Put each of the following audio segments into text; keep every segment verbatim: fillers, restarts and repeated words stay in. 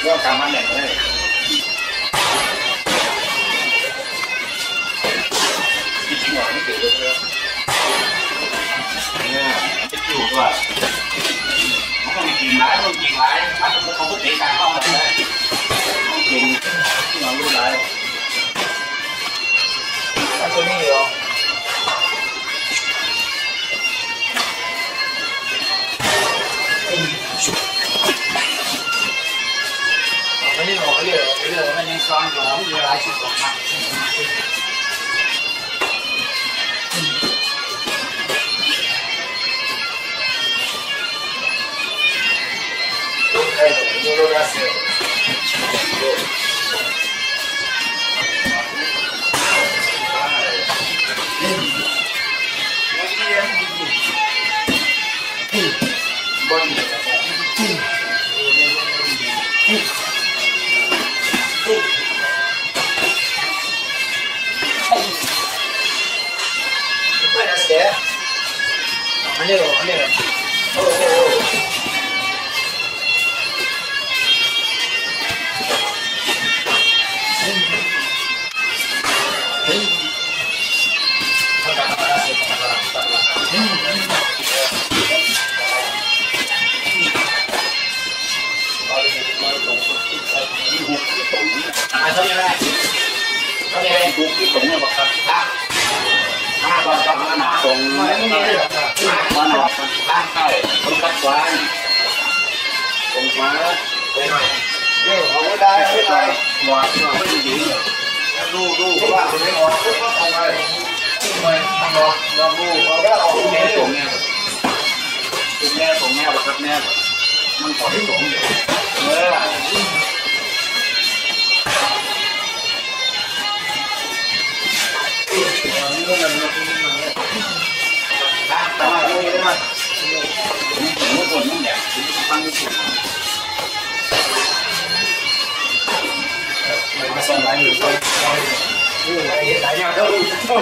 เรื่องการมันแหล่งเลยจริงๆหรอไม่เกี่ยวเลยเนี่ยจะอยู่ด้วยมันต้องมีกิ่งไม้ต้องกิ่งไม้ถ้าสมมติเขาพูดเองการเข้ามาได้ต้องกิ่งที่เรารู้ไรถ้าตัวนี้เหรอไม่ได้หรอกไม่ได้หรอกไม่ได้หรอกมันยังซ้อนอยู่มันมีหลายชุดออกมาAno yun? Ano yun? Oo, oo, oo. À, sao như thế này? Sao như thế này? Cũng cái cổng là bậc thang. À, còn còn nó nọ còn nó nó nọ ba cây không cắt quá không quá đây này đây không có đai cái này ngọt ngọt cái gì gì ru ru các bạn thấy ngọt rất rất không ai không ai ăn ngọt ngọt ru ngọt rất là không nghe cùng nghe cùng nghe cùng nghe và cắt ngheมันขอที่ผมเออมาส่งร้านอยู่ด้วยนี่ไอ้หลายอย่างเท่า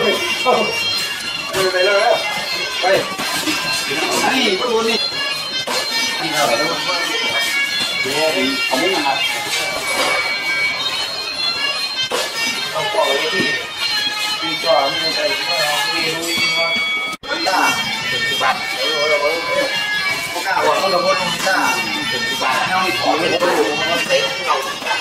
ไปเลยไปนี่ประตูนี่นี่อะไรแล้วเนี่ยผมไม่มาเอาปล่อยที่ปีก่อนไม่ใช่ที่เราไม่รู้ว่าตาบัตรโอ้โหโอ้โหพวกข้าวเขาเราพูดตรงนี้ตาบัตรเขาไม่ถอนไม่รู้มันเต็มเรา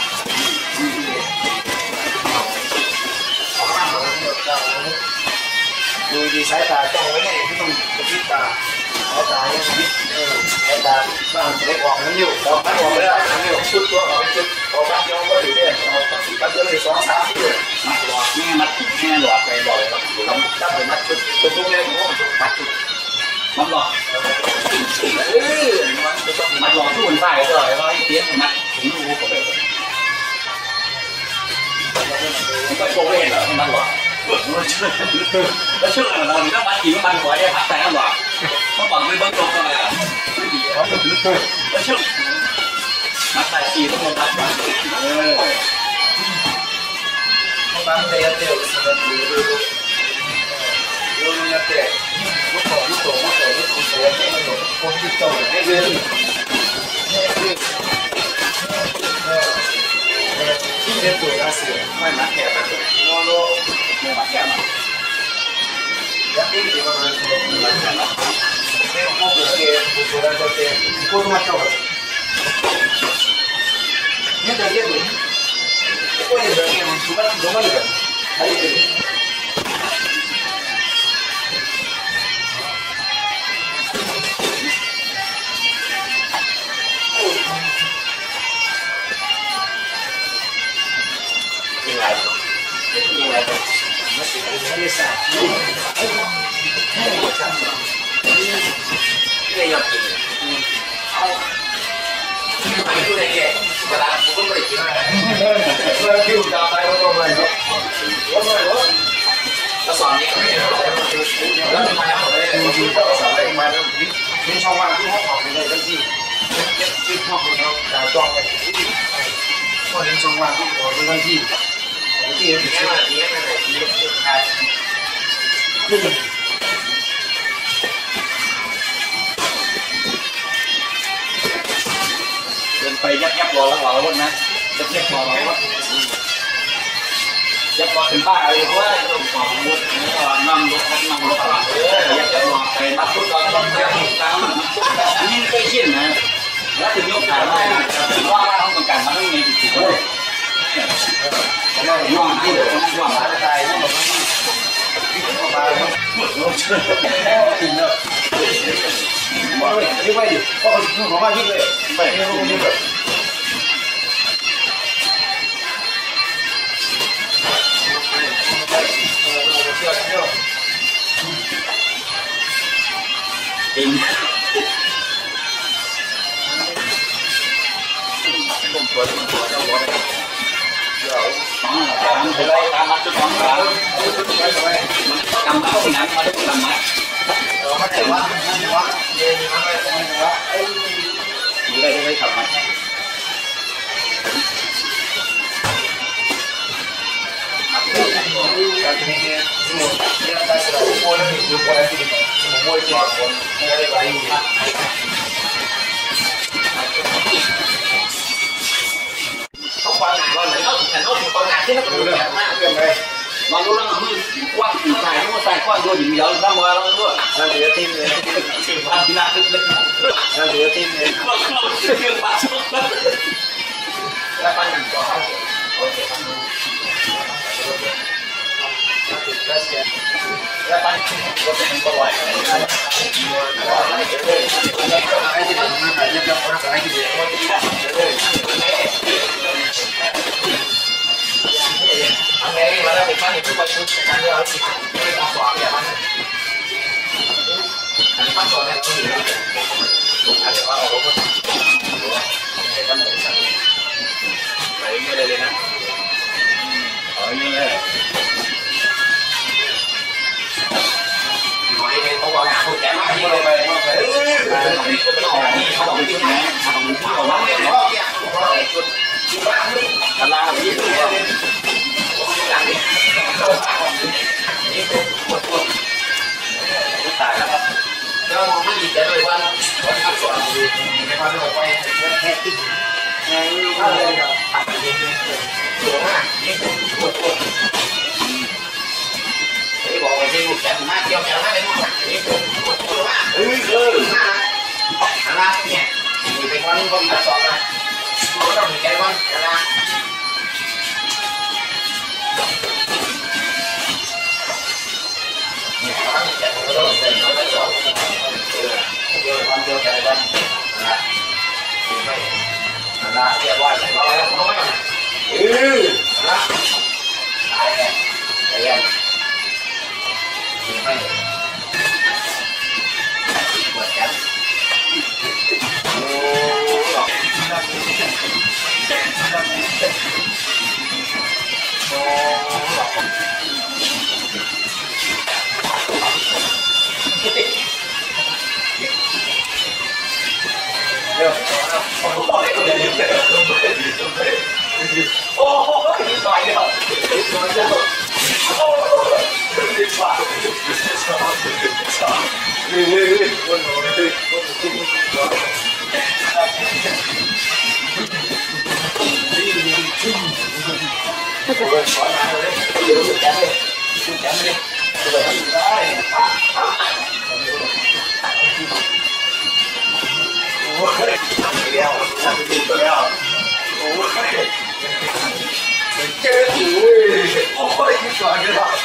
ดูดีสายตาจ้องไว้เนี่ยที่ต้องกระพริบตาสายตาเนี่ยเออสายตาบ้างเล็กออกมันอยู่ออกมันออกไม่ได้มันอยู่ชุดตัวออกชุดออกบ้านย้อนก็อยู่เนี่ยออกบ้านย้อนเลยสองสามชุดมัดหลอดนี่มัดแง่หลอดไปบ่อยแล้วต้องจับไปมัดชุดตัวทุกเนี่ยผมมัดชุดมัดหลอดเออมัดหลอดทุกคนใส่เลยว่าไอ้เตี้ยมัดถึงรูก็ไปผมก็โชว์ไม่เห็นเหรอมัดหลอดแล้วชื่ออะไรเราเนี่ยถ้ามัดกี่มันหัวเนี่ยพัดแต่หลอดเขาบอกไม่เบิ้งตรงอะไรอ่ะไม่ดีแล้วชื่อมัดแต่กี่ต้องมัดมัดเออมัดแต่เดียวสักทีดูดูดูเนี่ยแต่มุดโตมุดโตมุดโตมุดโตเสียไม่หมดคนที่โตให้เรียนให้เรียนเรียนตัวอาเซียนไม่มัดแค่แบบโลโลไม่มัดแค่นั้นแล้วที่ที่ว่ามันมัดแค่นั้นเนี่ยพวกเกี่ยวกับตัวเราตัวเองพวกมัดเท่าไหร่เนี่ยแต่เกี่ยวกับพวกเนี่ยเกี่ยวกับตัวมันตัวมันเลยใช่ไหมไม่ใช่ไม่ยอมกินเอาไปดูได้แก่เวลาผมก็ไม่ได้กินเมื่อคิวดาวไปก็ต้องไปเนาะว่าไงวะแล้วสอนนี้ไม่ได้แล้วทำไมอ่ะจริงๆก็สอนอะไรมาแล้วมีช่องว่างที่ห้องของเลยทั้งที่ที่ห้องของเราดาวจองไปที่ก็เห็นช่องว่างที่ของทั้งที่ที่เห็นที่ไหนที่ไหนที่ไหนเดินไปยับยับรอแล้วรอแล้วนะยับยับรอแล้วยับรอถึงบ้านอะไรเพราะว่าต้องขอมุดนำรถนำรถเออยับยับรอไปมาทุกตอนต้องยับตามนี่เคยชินนะแล้วถึงยกขาได้ว่าว่าเขาต้องการทำให้เงินถูกเลยย่องที่เดี๋ยวย่องมาตายนี่แบบมาจริงเนอะนี่ไปดิก็คือของมาที่เลยไปนี่ก็นี่แบบจริงผมตัวผมตัวเจ้าหัวไปสองสามไปไล่ตามมาจุดสองสามกำเข้าหนังมาทุกลำมัดมาแต่ว่าแต่ว่าเย็นมาเลยแต่ว่าไอ้ดูได้ได้ทำไหมการที่เนี่ยหมดเนี่ยได้เราโวยนี่ดูโวยที่ผมโวยที่คนไม่ได้ไปเขาควางหนาก่อนเลยเขาแต่เขาควางหนาที่นั่นก็ดูแลมากเลยลองดูแล้วมันกว้างใส่เขาใส่กว้างดูอย่างเดียวตั้งไว้แล้วด้วยนั่นเดี๋ยวทีมเลยทีมบ้านที่น่าคึกเลยนั่นเดี๋ยวทีมเลยเราเราเรื่องบ้านแล้วปั้นกันก่อนโอเคปั้นดูแล้วปั้นก็เป็นตัวไหวอันนี้มาแล้วเป็นปั้นที่ไปชุดอันนี้เราติดไม่ต้องสอบอย่างนั้นอันนี้ปั้นสอบเนี่ยต้องอยู่อันนี้ว่าเราก็ไปไม่ได้เลยนะเอาอย่างนี้เลยเขาบอกเขาแก่มากที่เราไปเออเขาบอกที่ไหนเขาบอกที่เขาว่าเนี่ยเขาเนี่ยจุดจุดบ้านนี่ตลาดที่นี่เนี่ยอย่างนี้นี่ปวดปวดตายแล้วแล้วมองไม่ดีใจเลยว่าวันที่สอนดูในวันที่เราไปแค่ที่ไงอะไรกับตัดเย็นๆสวยมากนี่ปวดปวดที่บอกว่าที่ลูกแก่มากเกี่ยวแก่มากเลยลูกนี่ปวดปวดปวดมากเออเออนะเนี่ยมีเป็นวันวันที่สองนะเราต้องมีใจวันนะเนี่ยเราต้องมีใจเราต้องมีใจเราไม่สอนเออเกี่ยววันเกี่ยวใจวันนะไม่นะเกี่ยววันอะไรก็แล้วน้อยเออนะตายเนี่ยใจเย็นไม่เปิดกันโอ้หรอกโอ้หรอกเดี๋ยวโอ้โหโอ้โหดีต่อยเดียวดีต่อยเดียวโอ้โหดีกว่านี่นี่นี่คนโน้นนี่คนจริงโอ้ยขอมาเลยเดี๋ยวแกเลยแกเลยได้โอ้ยเดียวเดียวโอ้ยเจอหูโอ้ยดีกว่ากันละ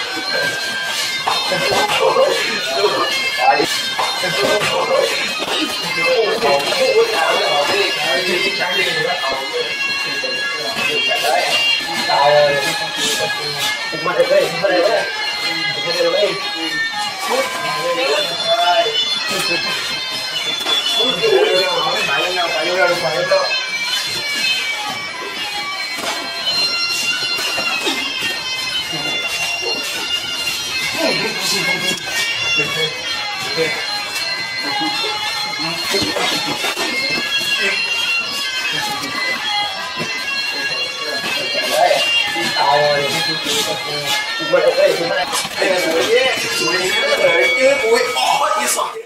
ไอ้โอ้โหโอ้โหเอาเลยเอาเลยใช้ใช้เลยนะเอาเลยได้ตายเลยมาเลยมาเลยมาเลยมาเลยชุดได้ชุดเดียวไปแล้วไปแล้วไปแล้ว tao rồi mình đây thì mình đây là sủi nhé sủi nhé rồi chứ bụi ó như sỏi